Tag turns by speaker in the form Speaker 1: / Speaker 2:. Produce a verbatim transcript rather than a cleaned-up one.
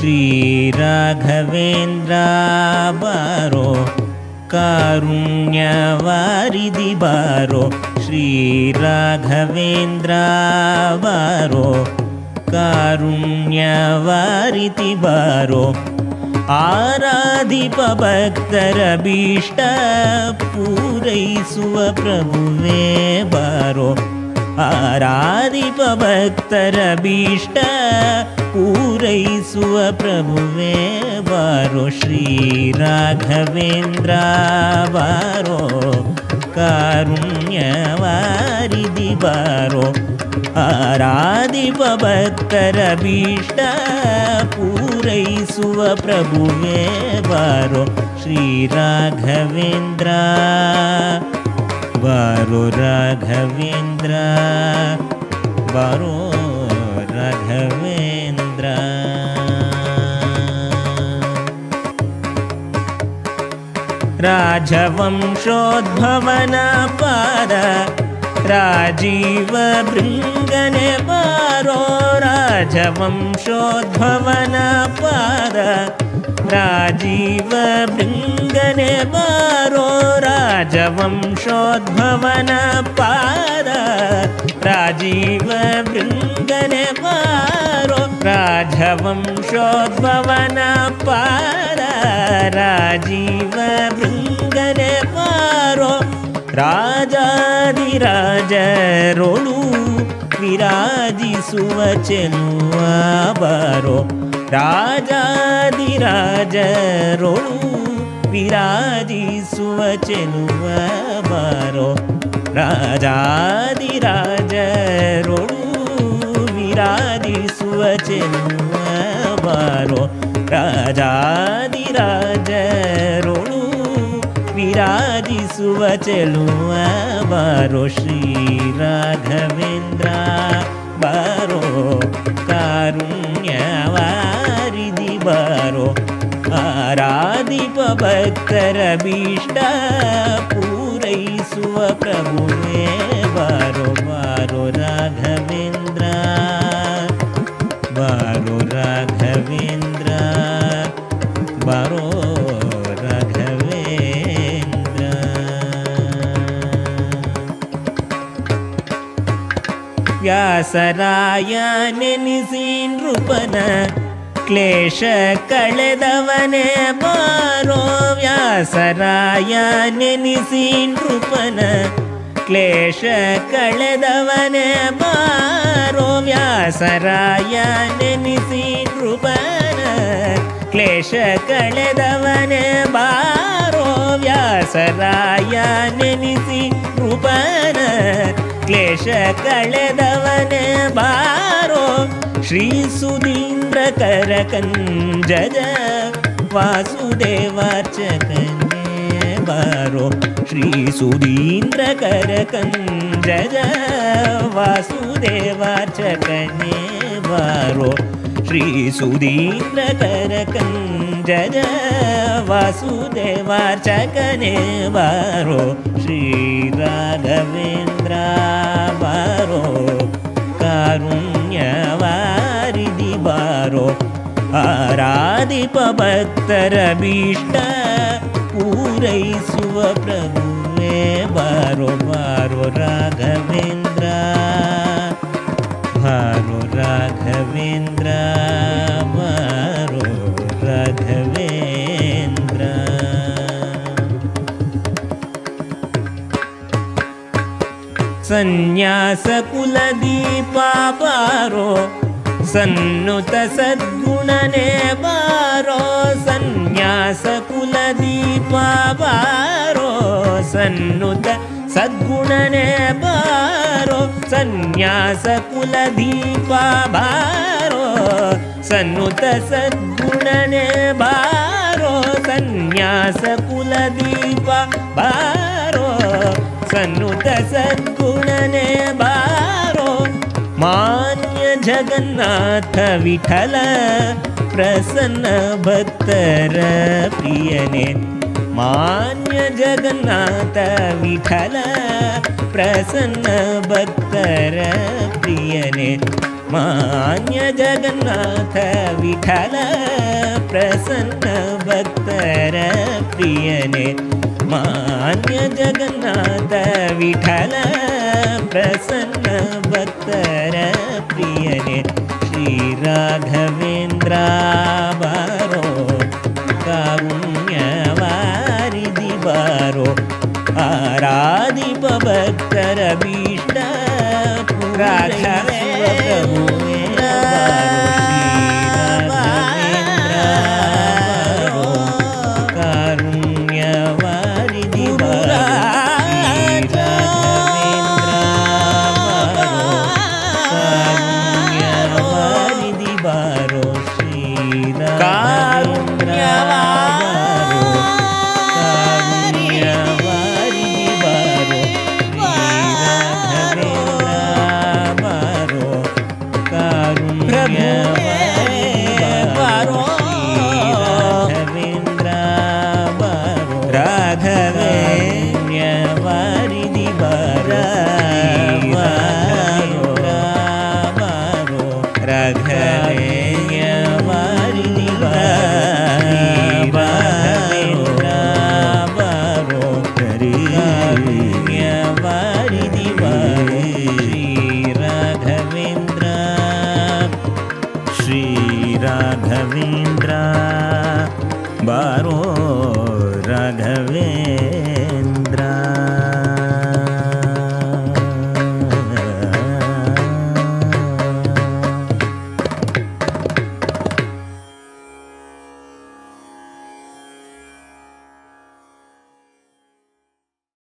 Speaker 1: श्री राघवेन्द्र बारो कारुण्यवारिधि बारो श्री राघवेन्द्र बारो कारुण्यवारिधि बारो आराधिप भक्तर भीष्ट पूरैसुव प्रभुवे बारो आराधिप भक्तर भीष्ट पूरैसुव प्रभुवे बारो श्री राघवेन्द्र बारो कारुण्यवारिधि बारो आराधिप भक्तर भीष्ट पूरैसुव प्रभुवे बारो श्री राघवेन्द्र बारो राघवेन्द्र बारो राघवेन्द्र राजवंशोद्भवना पाद राजीव भृङ्गने बारो राजवंशोद्भवना पाद राजीव भृङ्गने बारो राजवंशोद्भवना पाद राजीव भृङ्गने बारो राजवंशोद्भवना पाद राजीव भृङ्गने बारो राजाधिराजरोळु विराजिसुव ಚೆಲುವ ಬಾರೋ ರಾಜಾಧಿರಾಜರೋಳು ವಿರಾಜಿಸುವ ಚೆಲುವ ಬಾರೋ ರಾಜಾಧಿರಾಜರೋಳು ವಿರಾಜಿಸುವ ಚೆಲುವ ಬಾರೋ ರಾಜಾಧಿರಾಜರೋಳು ವಿರಾಜಿಸುವ ಚೆಲುವ ಬಾರೋ ಶ್ರೀ ರಾಘವೇಂದ್ರ ಬಾರೋ ಕಾರುಣ್ಯವಾರಿಧಿ ಬಾರೋ ಆರಾಧಿಪ ಭಕ್ತರ ಭೀಷ್ಟ ಪೂರೈಸುವ ಪ್ರಭುವೇ ಬಾರೋ ಬಾರೋ ರಾಘವೇಂದ್ರ ಬಾರೋ ರಾಘವೇಂದ್ರ ಬಾರೋ ವ್ಯಾಸರಾಯ ನೆನೆಸಿ ನೃಪನ ಕ್ಲೇಶ ಕಳೆದವನೇ ಬಾರೋ ವ್ಯಾಸರಾಯ ನೆನೆಸಿ ನೃಪನ ಕ್ಲೇಶ ಕಳೆದವನೇ ಬಾರೋ ವ್ಯಾಸರಾಯ ನೆನೆಸಿ ನೃಪನ ಕ್ಲೇಶ ಕಳೆದವನೇ ಬಾರೋ ವ್ಯಾಸರಾಯ ನೆನೆಸಿ ನೃಪನ ಕ್ಲೇಶ ಕಳೆದವನೇ ಬಾರೋ ಶ್ರೀ ಸುಧೀಂದ್ರ ಕರಕಂಜಜ ವಾಸುದೇವಾರ್ಚಕನೇ ಬಾರೋ ಶ್ರೀ ಸುಧೀಂದ್ರ ಕರಕಂಜಜ ವಾಸುದೇವಾರ್ಚಕನೇ ಬಾರೋ ಶ್ರೀ ಸುಧೀಂದ್ರ ಕರಕಂಜಜ ವಾಸುದೇವಾರ್ಚಕನೇ ಬಾರೋ ಶ್ರೀ ರಾಘವೇಂದ್ರ ಬಾರೋ ಕಾರುಣ್ಯವಾರಿಧಿ ಬಾರೋ ಆರಾಧಿಪ ಭಕ್ತರ ಭೀಷ್ಟ ಪೂರೈಸುವ ಪ್ರಭುವೇ ಬಾರೋ ಬಾರೋ ರಾಘವೇಂದ್ರ ಬಾರೋ ರಾಘವೇಂದ್ರ ಬಾರೋ ರಾಘವೇಂದ್ರ ಸನ್ಯಾಸ ಕುಲದೀಪ ಬಾರೋ ಸನ್ನುತ ಸದ್ಗುಣನೇ ಬಾರೋ ಸನ್ಯಾಸ ಕುಲದೀಪ ಬಾರೋ ಸನ್ನುತ ಸದ್ಗುಣನೇ ಬಾರೋ ಸನ್ಯಾಸ ಕುಲದೀಪ ಬಾರೋ ಸನ್ನುತ ಸದ್ಗುಣನೇ ಬಾರೋ ಸನ್ಯಾಸ ಕುಲದೀಪ ಬಾರೋ ಸನ್ನುತ ಸದ್ಗುಣನೇ ಬಾರೋ ಮಾನ್ಯ ಜಗನ್ನಾಥ ವಿಠಲ ಪ್ರಸನ್ನ ಭಕ್ತರ ಪ್ರಿಯನೇ ಮಾನ್ಯ ಜಗನ್ನಾಥ ವಿಠಲ ಪ್ರಸನ್ನ ಭಕ್ತರ ಪ್ರಿಯನೇ ಮಾನ್ಯ ಜಗನ್ನಾಥ ವಿಠಲ ಪ್ರಸನ್ನ ಭಕ್ತರ ಪ್ರಿಯನೇ ಮಾನ್ಯ ಜಗನ್ನಾಥ ವಿಠಲ ಪ್ರಸನ್ನ ಭಕ್ತರ ಪ್ರಿಯನೇ ಶ್ರೀ ರಾಘವೇಂದ್ರ ಬಾರೋ ಕಾರುಣ್ಯವಾರಿಧಿ ಬಾರೋ ಆರಾಧಿಪ ಭಕ್ತರ ಭೀಷ್ಟ ರಾಘವೇಂದ್ರ ಕಾರುಣ್ಯವಾರಿಧಿ ಬಾರೋ ಶ್ರೀ Raghavendra Baro Raghavendra